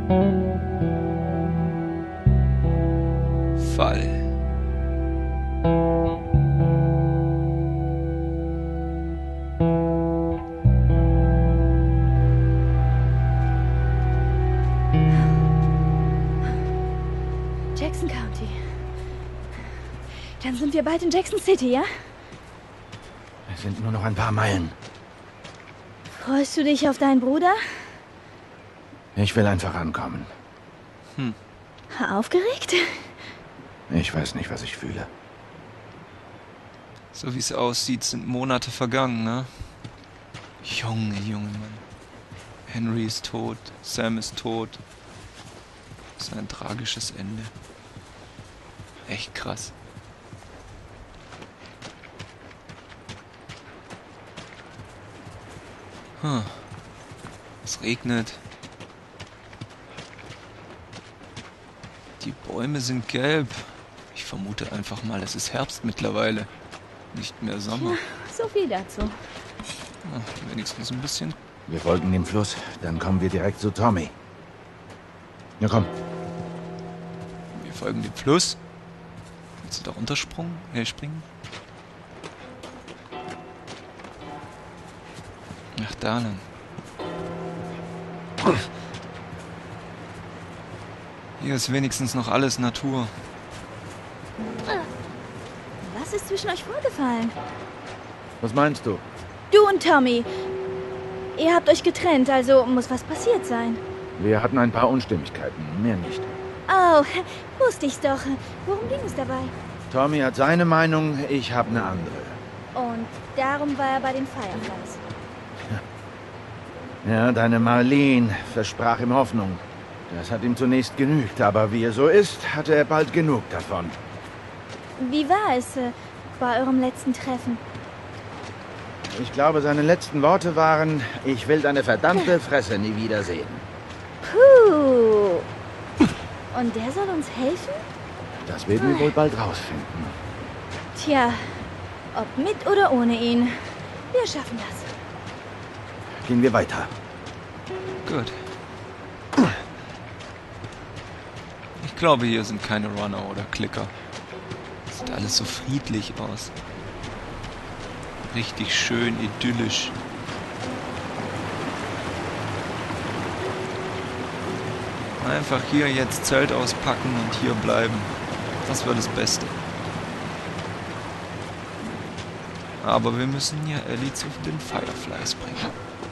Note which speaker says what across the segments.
Speaker 1: Fall.
Speaker 2: Jackson County. Dann sind wir bald in Jackson City, ja?
Speaker 3: Es sind nur noch ein paar Meilen.
Speaker 2: Freust du dich auf deinen Bruder?
Speaker 3: Ich will einfach ankommen.
Speaker 2: Aufgeregt?
Speaker 1: Hm.
Speaker 3: Ich weiß nicht, was ich fühle.
Speaker 1: So wie es aussieht, sind Monate vergangen, ne? Junge, Mann. Henry ist tot, Sam ist tot. Das ist ein tragisches Ende. Echt krass. Es regnet. Die Bäume sind gelb. Ich vermute einfach mal, es ist Herbst mittlerweile. Nicht mehr Sommer.
Speaker 2: Ja, so viel dazu.
Speaker 1: Wenigstens ein bisschen.
Speaker 3: Wir folgen dem Fluss, dann kommen wir direkt zu Tommy. Ja, komm.
Speaker 1: Wir folgen dem Fluss. Willst du da runterspringen? Springen? Ach, da lang. Hier ist wenigstens noch alles Natur.
Speaker 2: Was ist zwischen euch vorgefallen?
Speaker 3: Was meinst du?
Speaker 2: Du und Tommy. Ihr habt euch getrennt, also muss was passiert sein.
Speaker 3: Wir hatten ein paar Unstimmigkeiten, mehr nicht.
Speaker 2: Oh, wusste ich's doch. Worum ging es dabei?
Speaker 3: Tommy hat seine Meinung, ich habe eine andere.
Speaker 2: Und darum war er bei den Fireflies.
Speaker 3: Ja, deine Marlene versprach ihm Hoffnung. Das hat ihm zunächst genügt, aber wie er so ist, hatte er bald genug davon.
Speaker 2: Wie war es bei eurem letzten Treffen?
Speaker 3: Ich glaube, seine letzten Worte waren, ich will deine verdammte Fresse nie wiedersehen.
Speaker 2: Puh. Und der soll uns helfen?
Speaker 3: Das werden wir wohl bald rausfinden.
Speaker 2: Tja, ob mit oder ohne ihn. Wir schaffen das.
Speaker 3: Gehen wir weiter.
Speaker 1: Gut. Ich glaube, hier sind keine Runner oder Klicker. Sieht alles so friedlich aus. Richtig schön idyllisch. Einfach hier jetzt Zelt auspacken und hier bleiben. Das wäre das Beste. Aber wir müssen ja Ellie zu den Fireflies bringen.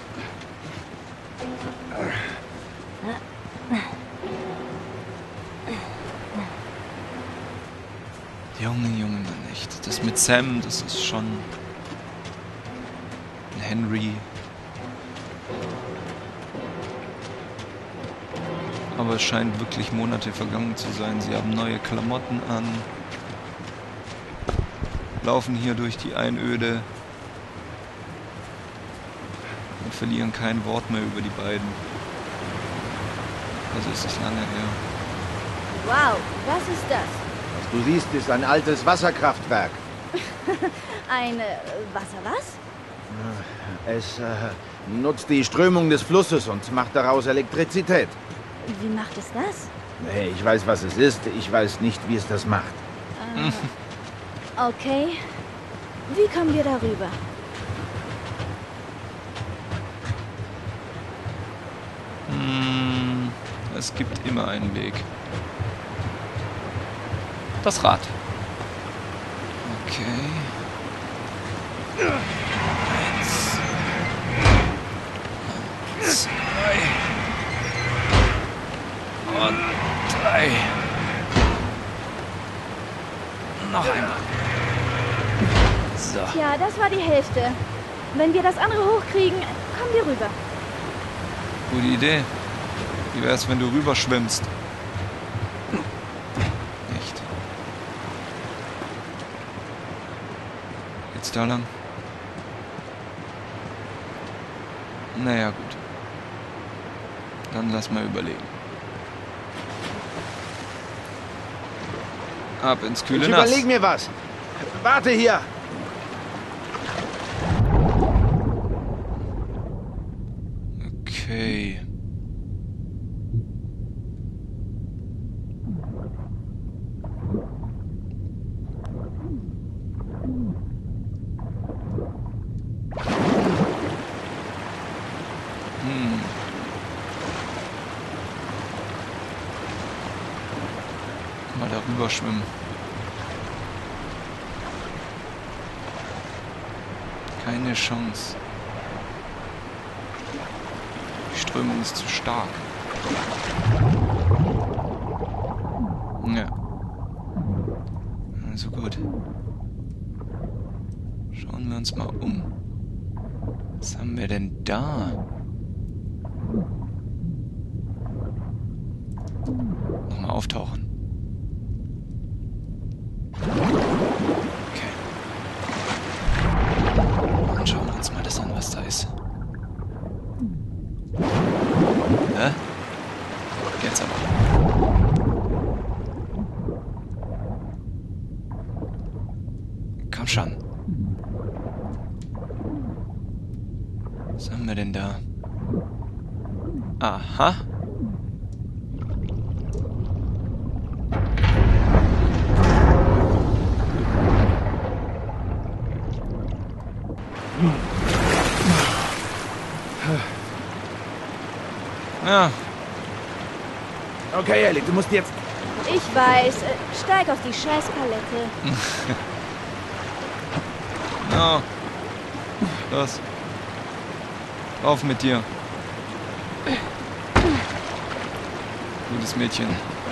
Speaker 1: Junge, Mann, echt. Das mit Sam, das ist schon... Henry. Aber es scheint wirklich Monate vergangen zu sein. Sie haben neue Klamotten an. Laufen hier durch die Einöde. Und verlieren kein Wort mehr über die beiden. Also ist es lange her.
Speaker 2: Wow, was ist das?
Speaker 3: Was du siehst, ist ein altes Wasserkraftwerk.
Speaker 2: Ein Wasser was?
Speaker 3: Es nutzt die Strömung des Flusses und macht daraus Elektrizität.
Speaker 2: Wie macht es das?
Speaker 3: Nee, ich weiß, was es ist. Ich weiß nicht, wie es das macht.
Speaker 2: Okay. Wie kommen wir darüber?
Speaker 1: Es gibt immer einen Weg. Das Rad. Okay. 1, 2 und 3. Noch einmal. So.
Speaker 2: Tja, das war die Hälfte. Wenn wir das andere hochkriegen, kommen wir rüber.
Speaker 1: Gute Idee. Wie wär's, wenn du rüberschwimmst? Echt. Jetzt da lang? Naja, gut. Dann lass mal überlegen. Ab ins kühle
Speaker 3: Ich
Speaker 1: Nass.
Speaker 3: überleg mir was. Warte hier.
Speaker 1: Okay. mal darüber schwimmen. Keine Chance. Die Strömung ist zu stark. Ja. Also gut. Schauen wir uns mal um. Was haben wir denn da? Nochmal auftauchen. Okay. Dann schauen wir uns mal das an, was da ist. Hä? Jetzt aber. Komm schon. Was haben wir denn da? Aha. Ja.
Speaker 3: Okay, Ellie, du musst jetzt...
Speaker 2: Ich weiß. Steig auf die Scheißpalette.
Speaker 1: Ja. Los. Auf mit dir. Gutes Mädchen.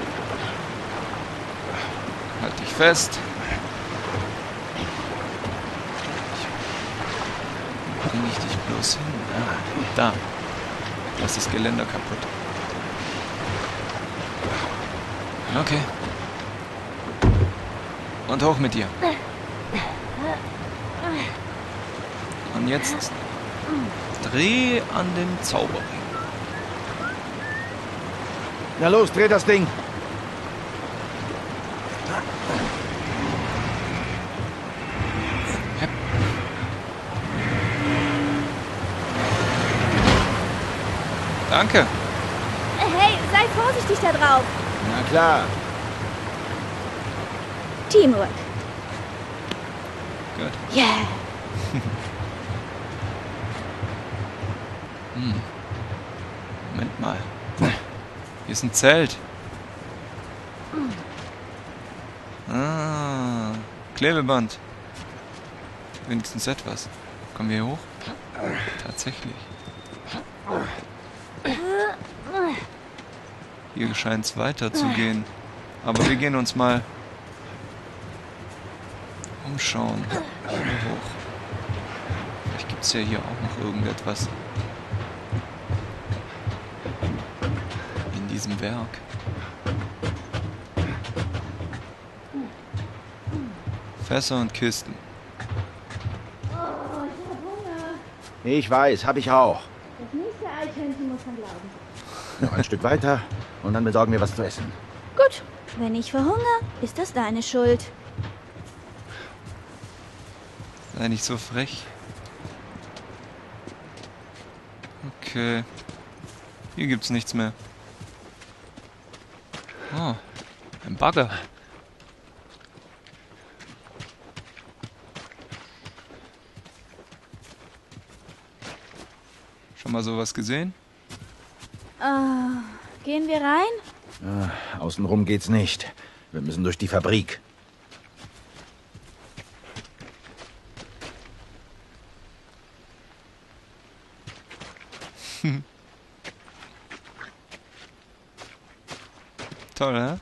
Speaker 1: Halt dich fest. Wo bring ich dich bloß hin? Ah, da. Da ist das Geländer kaputt. Okay. Und hoch mit dir. Und jetzt dreh an dem Zauberring.
Speaker 3: Na los, dreh das Ding.
Speaker 1: Danke.
Speaker 2: Hey, sei vorsichtig da drauf.
Speaker 3: Na klar.
Speaker 2: Teamwork.
Speaker 1: Gut.
Speaker 2: Yeah.
Speaker 1: Moment mal. Hier ist ein Zelt. Ah, Klebeband. Wenigstens etwas. Kommen wir hier hoch? Tatsächlich. Hier scheint es weiterzugehen. Aber wir gehen uns mal umschauen. Hier hoch. Vielleicht gibt es ja hier auch noch irgendetwas. In diesem Werk. Fässer und Kisten.
Speaker 3: Ich weiß, hab ich auch.
Speaker 2: Das nächste Eichhörnchen muss man glauben.
Speaker 3: Noch ein Stück weiter und dann besorgen wir was zu essen.
Speaker 2: Gut, wenn ich verhungere, ist das deine Schuld.
Speaker 1: Sei nicht so frech. Okay. Hier gibt's nichts mehr. Oh, ein Bagger. Schon mal sowas gesehen?
Speaker 2: Gehen wir rein?
Speaker 3: Außenrum geht's nicht. Wir müssen durch die Fabrik.
Speaker 1: Toll, hä?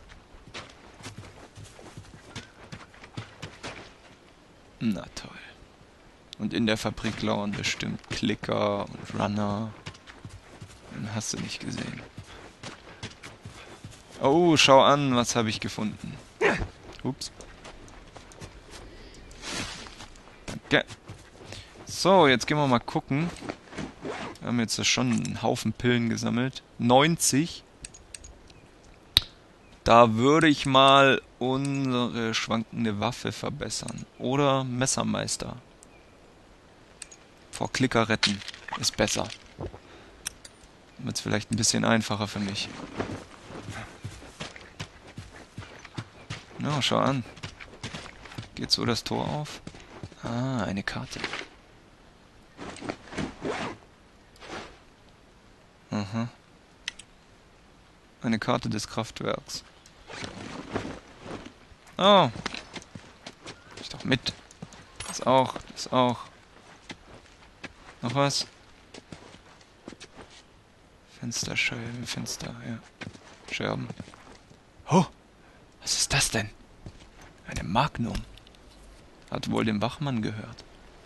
Speaker 1: Na toll. Und in der Fabrik lauern bestimmt Klicker und Runner. Den hast du nicht gesehen. Oh, schau an, was habe ich gefunden. Ups. Danke. So, jetzt gehen wir mal gucken. Wir haben jetzt schon einen Haufen Pillen gesammelt. 90. Da würde ich mal unsere schwankende Waffe verbessern. Oder Messermeister. Vor Klicker retten. Ist besser. Wird's vielleicht ein bisschen einfacher für mich. Na, schau an. Geht so das Tor auf? Ah, eine Karte. Aha. Eine Karte des Kraftwerks. Oh. Ich doch mit. Das auch, das auch. Noch was? Fensterscheiben, Fenster, ja. Scherben. Oh, was ist das denn? Eine Magnum. Hat wohl dem Wachmann gehört.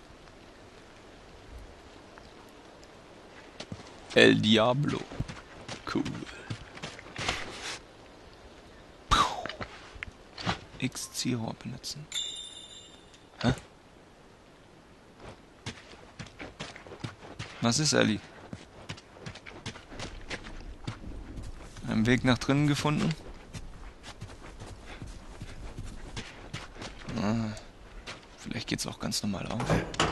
Speaker 1: El Diablo. Cool. X-Zielrohr benutzen. Hä? Was ist Ellie? Einen Weg nach drinnen gefunden? Ah, vielleicht geht's auch ganz normal auf.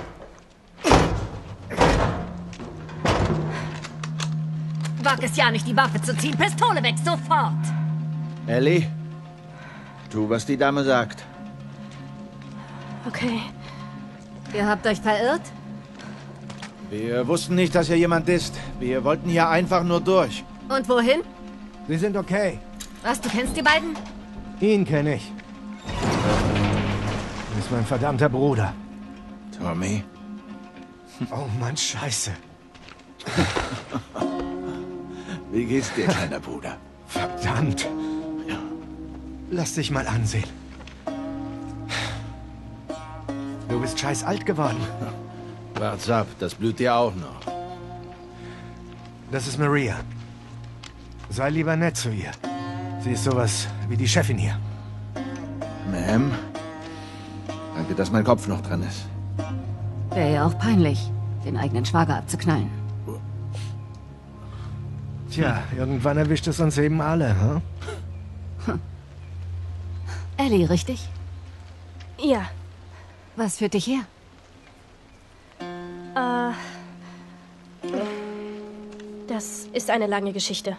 Speaker 4: Wag es ja nicht, die Waffe zu ziehen. Pistole weg, sofort!
Speaker 3: Ellie, tu, was die Dame sagt.
Speaker 2: Okay.
Speaker 4: Ihr habt euch verirrt?
Speaker 3: Wir wussten nicht, dass hier jemand ist. Wir wollten hier einfach nur durch.
Speaker 4: Und wohin?
Speaker 5: Sie sind okay.
Speaker 4: Was, du kennst die beiden?
Speaker 5: Ihn kenne ich. Das ist mein verdammter Bruder.
Speaker 3: Tommy?
Speaker 5: Oh Mann, Scheiße.
Speaker 3: Wie geht's dir, kleiner Bruder?
Speaker 5: Verdammt. Lass dich mal ansehen. Du bist scheiß alt geworden.
Speaker 3: Wart's ab, das blüht dir auch noch.
Speaker 5: Das ist Maria. Sei lieber nett zu ihr. Sie ist sowas wie die Chefin hier.
Speaker 3: Ma'am? Danke, dass mein Kopf noch dran ist.
Speaker 4: Wäre ja auch peinlich, den eigenen Schwager abzuknallen.
Speaker 5: Tja, irgendwann erwischt es uns eben alle, hm?
Speaker 4: Ellie, richtig?
Speaker 2: Ja.
Speaker 4: Was führt dich her?
Speaker 2: Das ist eine lange Geschichte.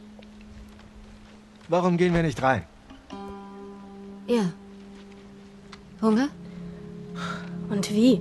Speaker 5: Warum gehen wir nicht rein?
Speaker 4: Ja. Hunger?
Speaker 2: Und wie?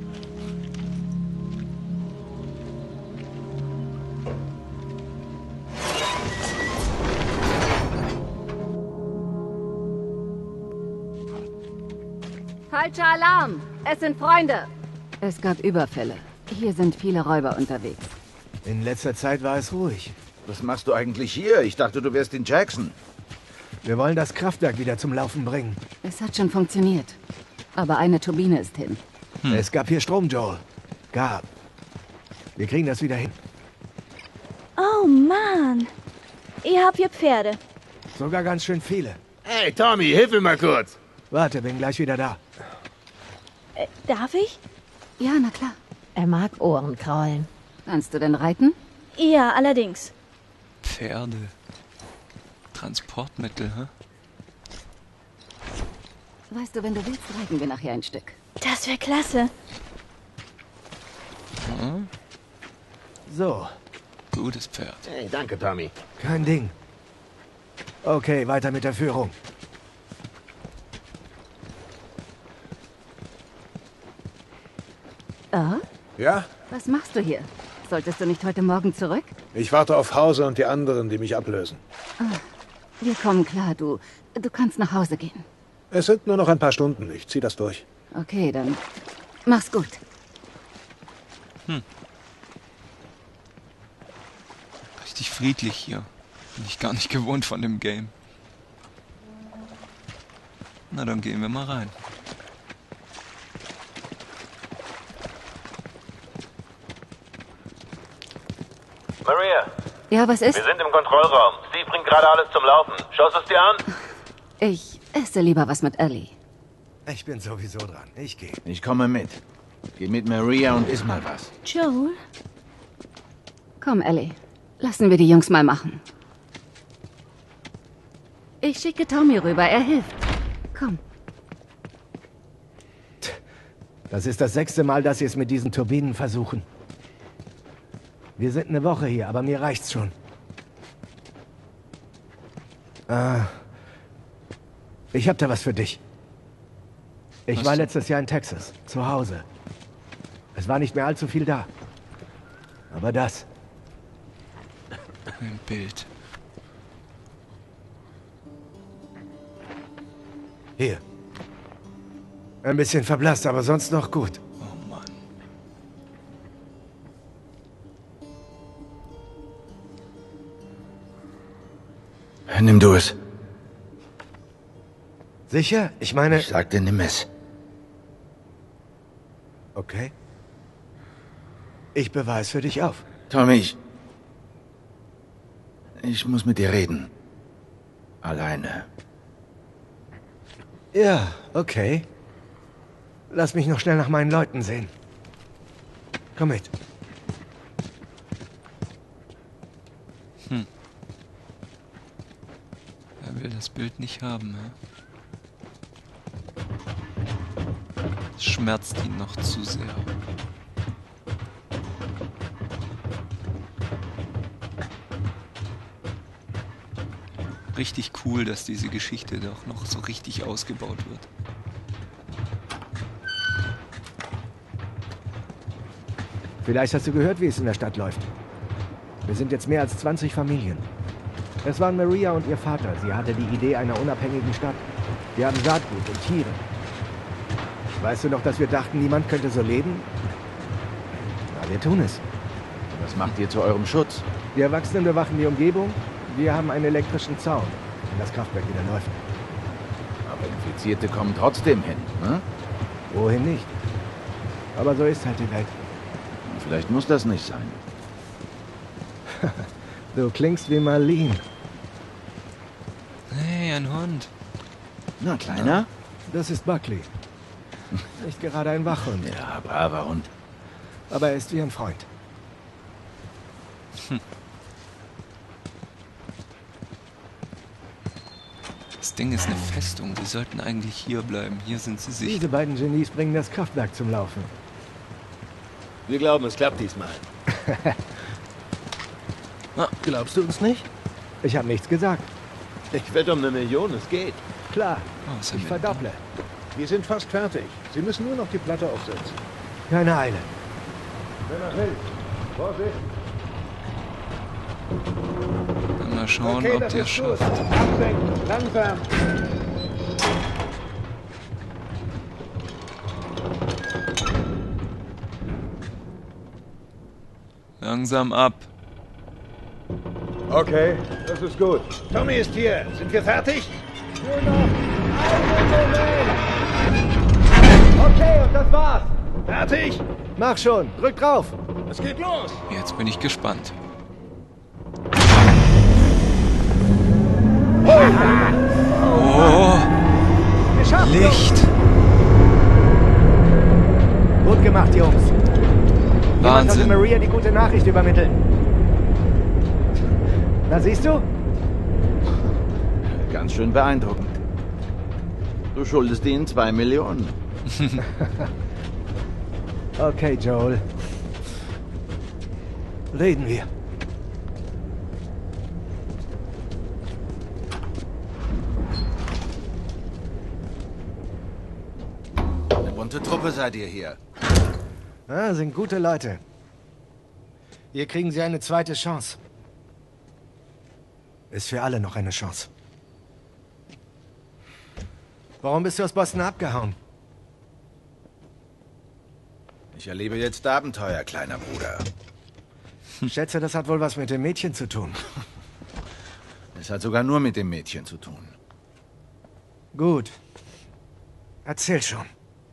Speaker 4: Falscher Alarm! Es sind Freunde! Es gab Überfälle. Hier sind viele Räuber unterwegs.
Speaker 5: In letzter Zeit war es ruhig.
Speaker 3: Was machst du eigentlich hier? Ich dachte, du wärst in Jackson.
Speaker 5: Wir wollen das Kraftwerk wieder zum Laufen bringen.
Speaker 4: Es hat schon funktioniert. Aber eine Turbine ist hin.
Speaker 5: Es gab hier Strom, Joel. Gab. Wir kriegen das wieder hin.
Speaker 2: Oh Mann. Ihr habt hier Pferde.
Speaker 5: Sogar ganz schön viele.
Speaker 6: Hey, Tommy, hilf mir mal kurz.
Speaker 5: Warte, bin gleich wieder da.
Speaker 2: Darf ich?
Speaker 4: Ja, na klar.
Speaker 7: Er mag Ohrenkraulen.
Speaker 4: Kannst du denn reiten?
Speaker 2: Ja, allerdings.
Speaker 1: Pferde. Transportmittel, hä?
Speaker 4: Weißt du, wenn du willst, reiten wir nachher ein Stück.
Speaker 2: Das wäre klasse.
Speaker 1: Hm?
Speaker 5: So,
Speaker 1: Gutes Pferd.
Speaker 6: Hey, danke, Tommy.
Speaker 5: kein Ding. Okay, weiter mit der Führung.
Speaker 4: Ah?
Speaker 6: Ja?
Speaker 4: Was machst du hier? Solltest du nicht heute Morgen zurück?
Speaker 6: Ich warte auf Hauser und die anderen, die mich ablösen.
Speaker 4: Wir kommen klar, du kannst nach Hause gehen.
Speaker 6: Es sind nur noch ein paar Stunden. Ich zieh das durch.
Speaker 4: Okay, dann mach's gut.
Speaker 1: Richtig friedlich hier. Bin ich gar nicht gewohnt von dem Game. Na, dann gehen wir mal rein.
Speaker 8: Maria,
Speaker 4: Ja, was ist?
Speaker 8: wir sind im Kontrollraum. Steve bringt gerade alles zum Laufen. Schaust du es dir an?
Speaker 4: Ich esse lieber was mit Ellie.
Speaker 5: Ich bin sowieso dran. Ich gehe.
Speaker 3: Ich komme mit. Geh mit Maria und iss mal was.
Speaker 2: Joel?
Speaker 4: Komm, Ellie. Lassen wir die Jungs mal machen. Ich schicke Tommy rüber, er hilft. Komm.
Speaker 5: Das ist das 6. Mal, dass sie es mit diesen Turbinen versuchen. Wir sind eine Woche hier, aber mir reicht's schon. Ich hab da was für dich. Ich
Speaker 1: Was
Speaker 5: war
Speaker 1: denn?
Speaker 5: letztes Jahr in Texas, zu Hause. Es war nicht mehr allzu viel da. Aber das.
Speaker 1: Ein Bild.
Speaker 5: Hier. Ein bisschen verblasst, aber sonst noch gut.
Speaker 1: Oh Mann.
Speaker 3: Nimm du es.
Speaker 5: Sicher? Ich meine...
Speaker 3: Ich sagte, nimm es.
Speaker 5: Okay. Ich bewahre es für dich auf.
Speaker 3: Tommy, ich muss mit dir reden. Alleine.
Speaker 5: Ja, okay. Lass mich noch schnell nach meinen Leuten sehen. Komm mit.
Speaker 1: Er will das Bild nicht haben, ja? Es schmerzt ihn noch zu sehr. Richtig cool, dass diese Geschichte doch noch so richtig ausgebaut wird.
Speaker 5: Vielleicht hast du gehört, wie es in der Stadt läuft. Wir sind jetzt mehr als 20 Familien. Es waren Maria und ihr Vater. Sie hatte die Idee einer unabhängigen Stadt. Wir haben Saatgut und Tiere. Weißt du noch, dass wir dachten, niemand könnte so leben? Na, wir tun es.
Speaker 3: Was macht ihr zu eurem Schutz?
Speaker 5: Die Erwachsenen bewachen die Umgebung. Wir haben einen elektrischen Zaun, wenn das Kraftwerk wieder läuft.
Speaker 3: Aber Infizierte kommen trotzdem hin, ne?
Speaker 5: Wohin nicht? Aber so ist halt die Welt.
Speaker 3: Vielleicht muss das nicht sein.
Speaker 5: Du klingst wie Marlene.
Speaker 1: Hey, ein Hund.
Speaker 3: Na, Kleiner?
Speaker 5: Das ist Buckley. Nicht gerade ein Wachhund,
Speaker 3: Ja, braver Hund.
Speaker 5: aber er ist wie ein Freund.
Speaker 1: Das Ding ist eine Festung. Die sollten eigentlich hier bleiben. Hier sind sie sicher.
Speaker 5: Diese beiden Genies bringen das Kraftwerk zum Laufen.
Speaker 6: Wir glauben, es klappt diesmal. Glaubst du uns nicht?
Speaker 5: Ich habe nichts gesagt.
Speaker 6: Ich wette um 1 Million, es geht.
Speaker 5: Klar,
Speaker 1: Oh, was
Speaker 5: ich verdopple.
Speaker 6: Wir sind fast fertig. Sie müssen nur noch die Platte aufsetzen.
Speaker 5: Keine Eile.
Speaker 6: Wenn er hilft. Vorsicht.
Speaker 1: Dann mal schauen, ob der schafft.
Speaker 6: Absenken. Langsam.
Speaker 1: Langsam ab.
Speaker 6: Okay, das ist gut. Tommy ist hier. Sind wir fertig?
Speaker 5: Okay, und das war's.
Speaker 6: Fertig?
Speaker 5: Mach schon, drück drauf.
Speaker 6: Es geht los.
Speaker 1: Jetzt bin ich gespannt. Oh,
Speaker 5: Geschafft.
Speaker 1: Licht.
Speaker 5: Gut gemacht, Jungs. Jemand sollte
Speaker 1: Wahnsinn.
Speaker 5: Maria die gute Nachricht übermitteln. Na, siehst du?
Speaker 3: Ganz schön beeindruckend. Du schuldest ihnen 2 Millionen.
Speaker 5: Okay, Joel. Reden wir.
Speaker 3: Eine bunte Truppe seid ihr hier.
Speaker 5: Ah, sind gute Leute. Hier kriegen sie eine zweite Chance. Ist für alle noch eine Chance. Warum bist du aus Boston abgehauen?
Speaker 3: Ich erlebe jetzt Abenteuer, kleiner Bruder.
Speaker 5: Schätze, das hat wohl was mit dem Mädchen zu tun.
Speaker 3: Es hat sogar nur mit dem Mädchen zu tun.
Speaker 5: Gut. Erzähl schon.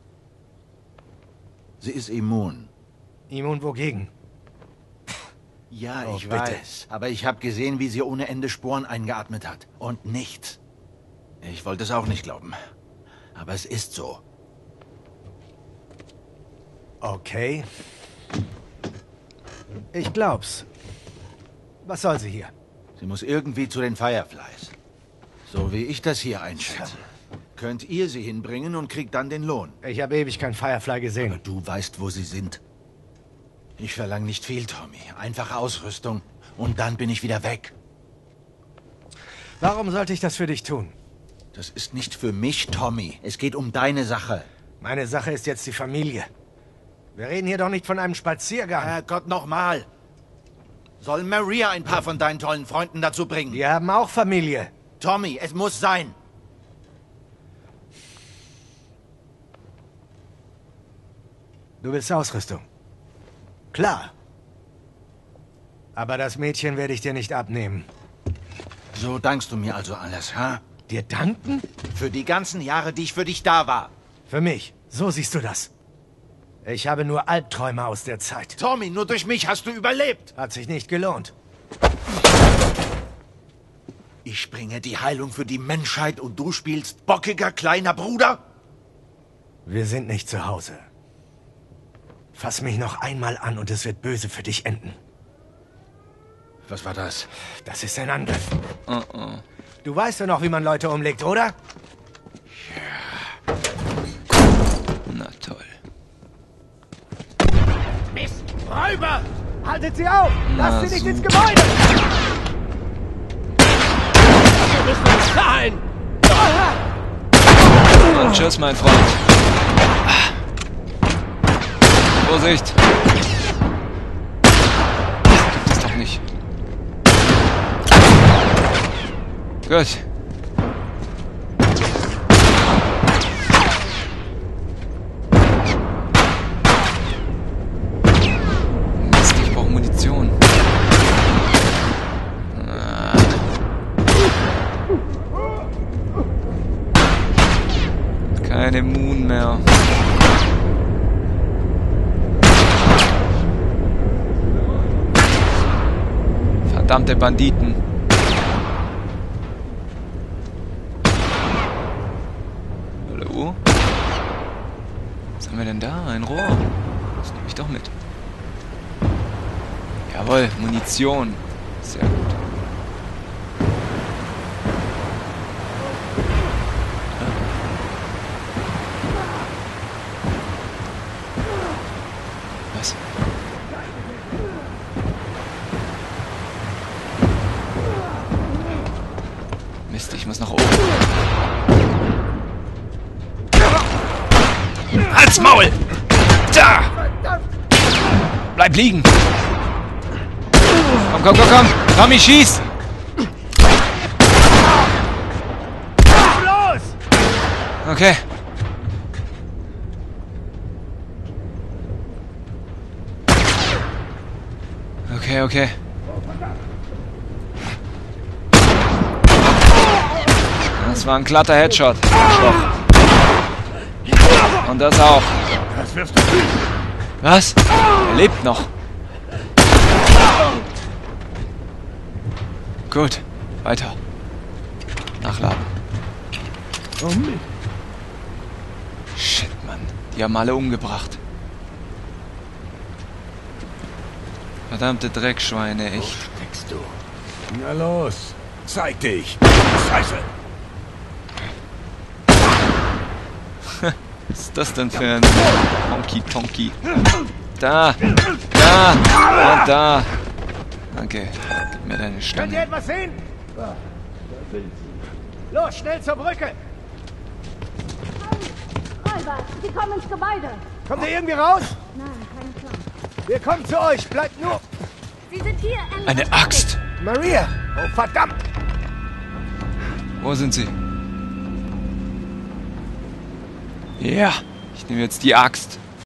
Speaker 3: Sie ist immun.
Speaker 5: Immun wogegen?
Speaker 3: Ja,
Speaker 5: Oh,
Speaker 3: ich
Speaker 5: bitte.
Speaker 3: weiß. Aber ich habe gesehen, wie sie ohne Ende Sporen eingeatmet hat. Und nichts. Ich wollte es auch nicht glauben. Aber es ist so.
Speaker 5: Okay. Ich glaub's. Was soll sie hier?
Speaker 3: Sie muss irgendwie zu den Fireflies. So wie ich das hier einschätze. Könnt ihr sie hinbringen und kriegt dann den Lohn.
Speaker 5: Ich habe ewig kein Firefly gesehen.
Speaker 3: Aber du weißt, wo sie sind. Ich verlange nicht viel, Tommy. Einfach Ausrüstung. Und dann bin ich wieder weg.
Speaker 5: Warum sollte ich das für dich tun?
Speaker 3: Das ist nicht für mich, Tommy. Es geht um deine Sache.
Speaker 5: Meine Sache ist jetzt die Familie. Wir reden hier doch nicht von einem Spaziergang.
Speaker 3: Herrgott, nochmal. Soll Maria ein paar von deinen tollen Freunden dazu bringen?
Speaker 5: Wir haben auch Familie.
Speaker 3: Tommy, es muss sein.
Speaker 5: Du willst Ausrüstung. Klar. Aber das Mädchen werde ich dir nicht abnehmen.
Speaker 3: So dankst du mir also alles, ha?
Speaker 5: Dir danken?
Speaker 3: Für die ganzen Jahre, die ich für dich da war.
Speaker 5: Für mich. So siehst du das. Ich habe nur Albträume aus der Zeit.
Speaker 3: Tommy, nur durch mich hast du überlebt.
Speaker 5: Hat sich nicht gelohnt.
Speaker 3: Ich bringe die Heilung für die Menschheit und du spielst bockiger kleiner Bruder?
Speaker 5: Wir sind nicht zu Hause. Fass mich noch einmal an und es wird böse für dich enden.
Speaker 3: Was war das?
Speaker 5: Das ist ein Angriff.
Speaker 1: Oh oh.
Speaker 5: Du weißt doch noch, wie man Leute umlegt, oder?
Speaker 1: Na toll.
Speaker 3: Mist! Räuber!
Speaker 5: Haltet sie auf!
Speaker 1: Na,
Speaker 5: Lasst sie nicht ins
Speaker 1: super.
Speaker 5: Gebäude!
Speaker 6: Nein!
Speaker 1: Und tschüss, mein Freund. Vorsicht! Gibt es doch nicht. Gut. Mist, ich brauche Munition. Keine Moon mehr. Verdammte Banditen. Hallo? Was haben wir denn da? Ein Rohr. Das nehme ich doch mit. Jawohl, Munition. Sehr gut. Was? Mist, ich muss nach oben. Halt's Maul! Da! Bleib liegen! Komm, komm, komm, komm! Tommy, schieß!
Speaker 5: Los!
Speaker 1: Okay. Okay, okay. Das war ein glatter Headshot. Arschloch. Und das auch.
Speaker 6: Das wirst du fühlen.
Speaker 1: Was? Er lebt noch. Gut. Weiter. Nachladen. Shit, Mann. Die haben alle umgebracht. Verdammte Dreckschweine, echt.
Speaker 6: Steckst du? Na los, zeig dich. Scheiße.
Speaker 1: Was ist das denn für ein Honky-Tonky? Da! Da! Und da! Danke. Gib mir deine
Speaker 5: Könnt ihr
Speaker 1: Stange.
Speaker 5: etwas sehen? Los, schnell zur Brücke!
Speaker 4: Räuber, sie kommen ins Gebäude.
Speaker 5: Kommt ihr irgendwie raus?
Speaker 4: Nein, keine Chance.
Speaker 5: Wir kommen zu euch. Bleibt nur...
Speaker 2: Sie sind hier.
Speaker 1: Eine Axt!
Speaker 5: Maria! Oh, verdammt!
Speaker 1: Wo sind sie? Ja, ich nehme jetzt die Axt.